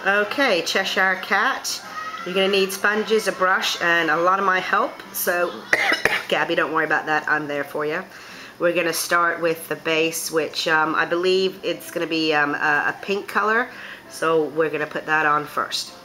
Okay, Cheshire Cat. You're going to need sponges, a brush, and a lot of my help. So, Gabby, don't worry about that. I'm there for you. We're going to start with the base, which I believe it's going to be a pink color. So we're going to put that on first.